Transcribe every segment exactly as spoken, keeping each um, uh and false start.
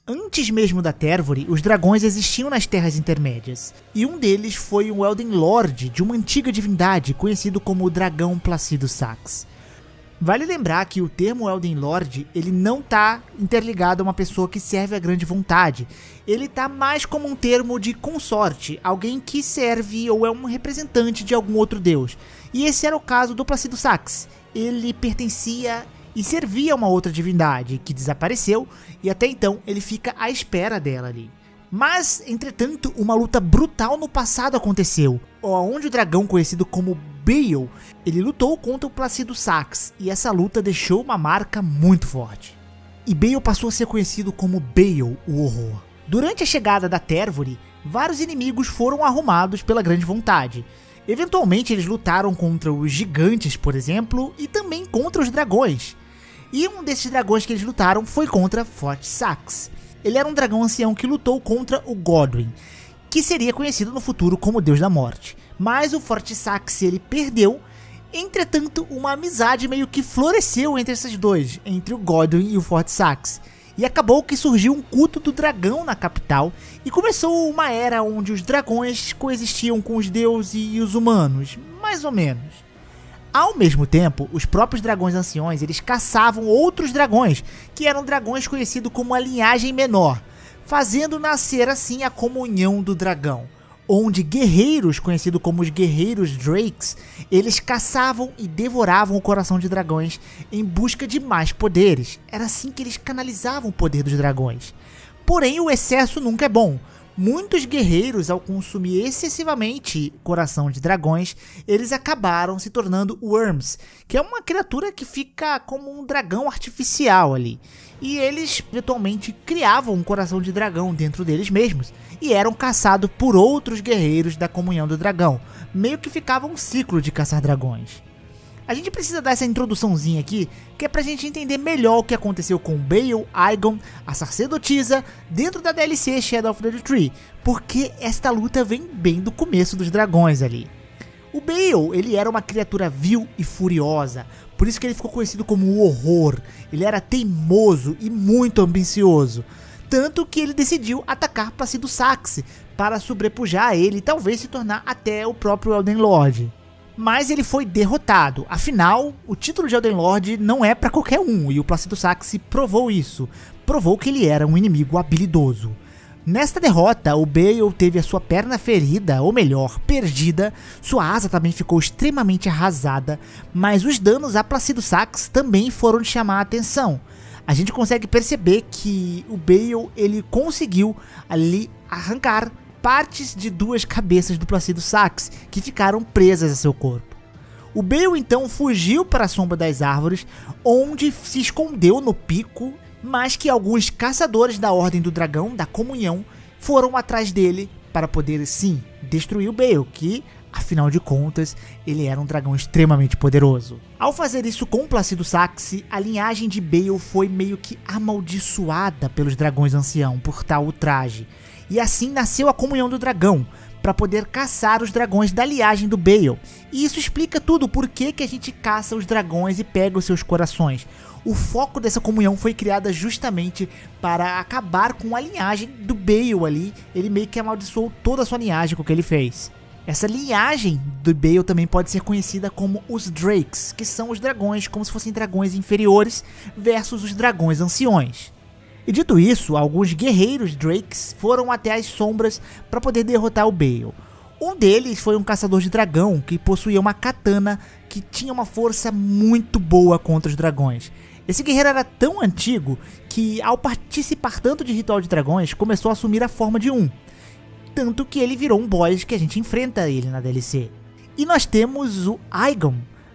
Antes mesmo da Térvore, os dragões existiam nas Terras Intermédias, e um deles foi um Elden Lord de uma antiga divindade conhecido como o Dragão Placido Sax. Vale lembrar que o termo Elden Lord, ele não está interligado a uma pessoa que serve a grande vontade, ele está mais como um termo de consorte, alguém que serve ou é um representante de algum outro deus, e esse era o caso do Placido Sax. Ele pertencia e servia a uma outra divindade que desapareceu, e até então ele fica à espera dela ali. Mas, entretanto, uma luta brutal no passado aconteceu, onde o dragão conhecido como Bayle, ele lutou contra o Placido Sax, e essa luta deixou uma marca muito forte. E Bayle passou a ser conhecido como Bayle, o Horror. Durante a chegada da Térvore, vários inimigos foram arrumados pela grande vontade. Eventualmente eles lutaram contra os gigantes, por exemplo, e também contra os dragões. E um desses dragões que eles lutaram foi contra Forte Sax. Ele era um dragão ancião que lutou contra o Godwyn, que seria conhecido no futuro como Deus da Morte. Mas o Forte Sax ele perdeu, entretanto uma amizade meio que floresceu entre esses dois, entre o Godwyn e o Forte Sax. E acabou que surgiu um culto do dragão na capital e começou uma era onde os dragões coexistiam com os deuses e os humanos, mais ou menos. Ao mesmo tempo, os próprios dragões anciões, eles caçavam outros dragões, que eram dragões conhecidos como a linhagem menor, fazendo nascer assim a comunhão do dragão, onde guerreiros, conhecidos como os guerreiros Drakes, eles caçavam e devoravam o coração de dragões em busca de mais poderes. Era assim que eles canalizavam o poder dos dragões. Porém, o excesso nunca é bom. Muitos guerreiros, ao consumir excessivamente coração de dragões, eles acabaram se tornando Worms, que é uma criatura que fica como um dragão artificial ali. E eles, eventualmente, criavam um coração de dragão dentro deles mesmos, e eram caçados por outros guerreiros da comunhão do dragão. Meio que ficava um ciclo de caçar dragões. A gente precisa dar essa introduçãozinha aqui, que é pra gente entender melhor o que aconteceu com Bayle, Aigon, a sacerdotisa, dentro da D L C Shadow of the Tree, porque esta luta vem bem do começo dos dragões ali. O Bayle, ele era uma criatura vil e furiosa, por isso que ele ficou conhecido como o Horror. Ele era teimoso e muito ambicioso, tanto que ele decidiu atacar Placido Sax para sobrepujar ele e talvez se tornar até o próprio Elden Lord. Mas ele foi derrotado, afinal, o título de Elden Lord não é pra qualquer um, e o Placido Sax provou isso, provou que ele era um inimigo habilidoso. Nesta derrota, o Bayle teve a sua perna ferida, ou melhor, perdida, sua asa também ficou extremamente arrasada, mas os danos a Placido Sax também foram de chamar a atenção. A gente consegue perceber que o Bayle, ele conseguiu ali arrancar partes de duas cabeças do Placido Sax, que ficaram presas a seu corpo. O Bayle então fugiu para a sombra das árvores, onde se escondeu no pico, mas que alguns caçadores da Ordem do Dragão, da Comunhão, foram atrás dele para poder sim destruir o Bayle, que afinal de contas ele era um dragão extremamente poderoso. Ao fazer isso com o Placido Sax, a linhagem de Bayle foi meio que amaldiçoada pelos dragões ancião por tal ultraje. E assim nasceu a Comunhão do Dragão, para poder caçar os dragões da linhagem do Bayle. E isso explica tudo, por que que a gente caça os dragões e pega os seus corações. O foco dessa comunhão foi criada justamente para acabar com a linhagem do Bayle ali. Ele meio que amaldiçoou toda a sua linhagem com o que ele fez. Essa linhagem do Bayle também pode ser conhecida como os Drakes, que são os dragões como se fossem dragões inferiores versus os dragões anciões. E dito isso, alguns guerreiros Drakes foram até as sombras para poder derrotar o Bayle. Um deles foi um caçador de dragão que possuía uma katana que tinha uma força muito boa contra os dragões. Esse guerreiro era tão antigo que, ao participar tanto de ritual de dragões, começou a assumir a forma de um. Tanto que ele virou um boss que a gente enfrenta ele na D L C. E nós temos o Aigon,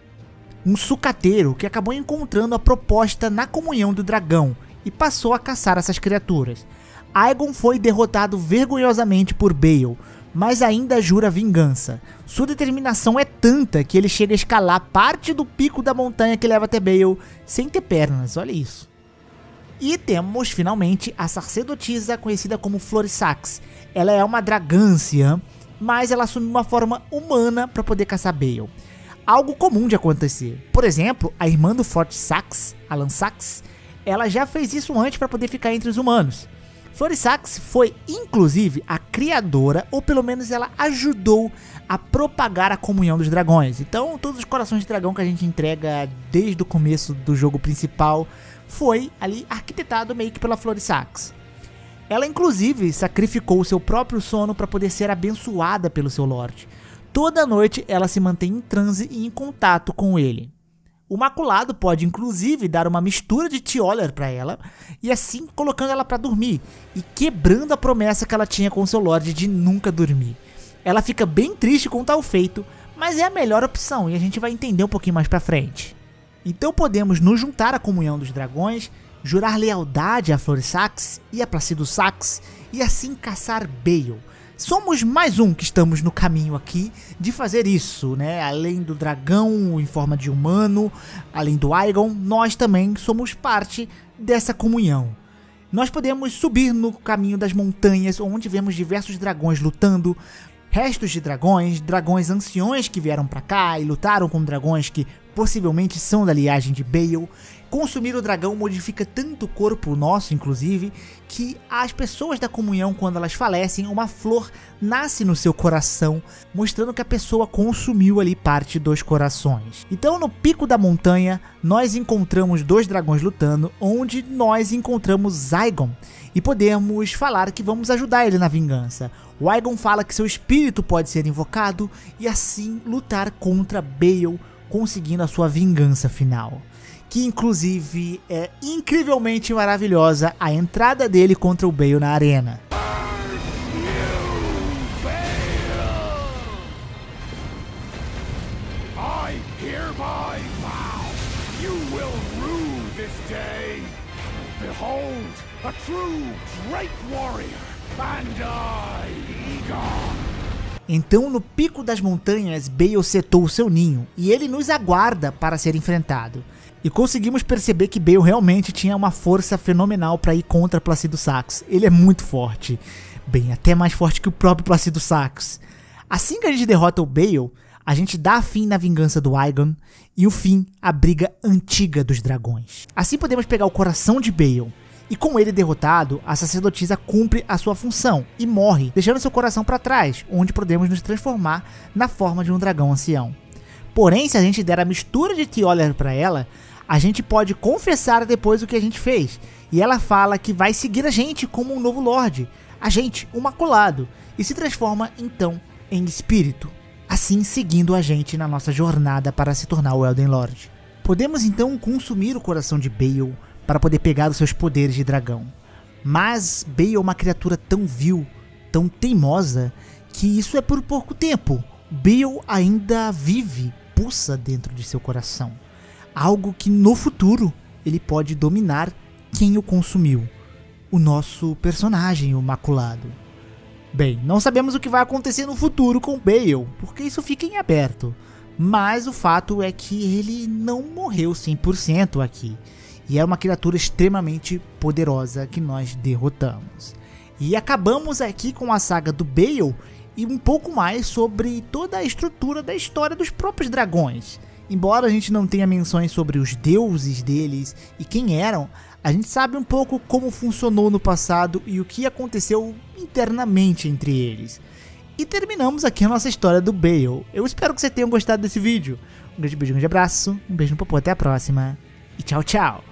um sucateiro que acabou encontrando a proposta na Comunhão do Dragão e passou a caçar essas criaturas. Aigon foi derrotado vergonhosamente por Bayle, mas ainda jura vingança. Sua determinação é tanta que ele chega a escalar parte do pico da montanha que leva até Bayle sem ter pernas, olha isso. E temos finalmente a sacerdotisa conhecida como Florisax. Ela é uma dragã anciã, mas ela assume uma forma humana para poder caçar Bayle. Algo comum de acontecer. Por exemplo, a irmã do Forte Sax, Alan Sax, ela já fez isso antes para poder ficar entre os humanos. Florissacks foi inclusive a criadora, ou pelo menos ela ajudou a propagar a comunhão dos dragões. Então todos os corações de dragão que a gente entrega desde o começo do jogo principal foi ali arquitetado meio que pela Florissacks. Ela inclusive sacrificou o seu próprio sono para poder ser abençoada pelo seu Lorde. Toda noite ela se mantém em transe e em contato com ele. O Maculado pode inclusive dar uma mistura de Teoller para ela, e assim colocando ela para dormir, e quebrando a promessa que ela tinha com seu Lorde de nunca dormir. Ela fica bem triste com tal feito, mas é a melhor opção e a gente vai entender um pouquinho mais para frente. Então podemos nos juntar à comunhão dos dragões, jurar lealdade a Florissacks e a Placido Sax, e assim caçar Bayle. Somos mais um que estamos no caminho aqui de fazer isso, né? Além do dragão em forma de humano, além do Aegon, nós também somos parte dessa comunhão. Nós podemos subir no caminho das montanhas, onde vemos diversos dragões lutando, restos de dragões, dragões anciões que vieram pra cá e lutaram com dragões que possivelmente são da linhagem de Bayle. Consumir o dragão modifica tanto o corpo nosso, inclusive, que as pessoas da comunhão, quando elas falecem, uma flor nasce no seu coração, mostrando que a pessoa consumiu ali parte dos corações. Então no pico da montanha, nós encontramos dois dragões lutando, onde nós encontramos Aegon, e podemos falar que vamos ajudar ele na vingança. O Aegon fala que seu espírito pode ser invocado, e assim lutar contra Bayle, conseguindo a sua vingança final. Que inclusive é incrivelmente maravilhosa a entrada dele contra o Bayle na arena. I hereby vow you will rue this day. Behold, a true great warrior, and I, Aegon. Então no pico das montanhas, Bayle setou o seu ninho, e ele nos aguarda para ser enfrentado. E conseguimos perceber que Bayle realmente tinha uma força fenomenal para ir contra Placido Sax. Ele é muito forte, bem, até mais forte que o próprio Placido Sax. Assim que a gente derrota o Bayle, a gente dá fim na vingança do Aegon e o fim à briga antiga dos dragões. Assim podemos pegar o coração de Bayle, e com ele derrotado, a sacerdotisa cumpre a sua função e morre, deixando seu coração para trás, onde podemos nos transformar na forma de um dragão ancião. Porém, se a gente der a mistura de Teoller para ela, a gente pode confessar depois o que a gente fez, e ela fala que vai seguir a gente como um novo Lorde, a gente, o Maculado, e se transforma então em espírito, assim seguindo a gente na nossa jornada para se tornar o Elden Lord. Podemos então consumir o coração de Bayle para poder pegar os seus poderes de dragão, mas Bayle é uma criatura tão vil, tão teimosa, que isso é por pouco tempo. Bayle ainda vive, pulsa dentro de seu coração, algo que no futuro ele pode dominar quem o consumiu, o nosso personagem, o Maculado. Bem, não sabemos o que vai acontecer no futuro com Bayle, porque isso fica em aberto, mas o fato é que ele não morreu cem por cento aqui, e é uma criatura extremamente poderosa que nós derrotamos. E acabamos aqui com a saga do Bayle e um pouco mais sobre toda a estrutura da história dos próprios dragões. Embora a gente não tenha menções sobre os deuses deles e quem eram, a gente sabe um pouco como funcionou no passado e o que aconteceu internamente entre eles. E terminamos aqui a nossa história do Bayle. Eu espero que vocês tenham gostado desse vídeo. Um grande beijo, um grande abraço, um beijo no popô, até a próxima e tchau, tchau!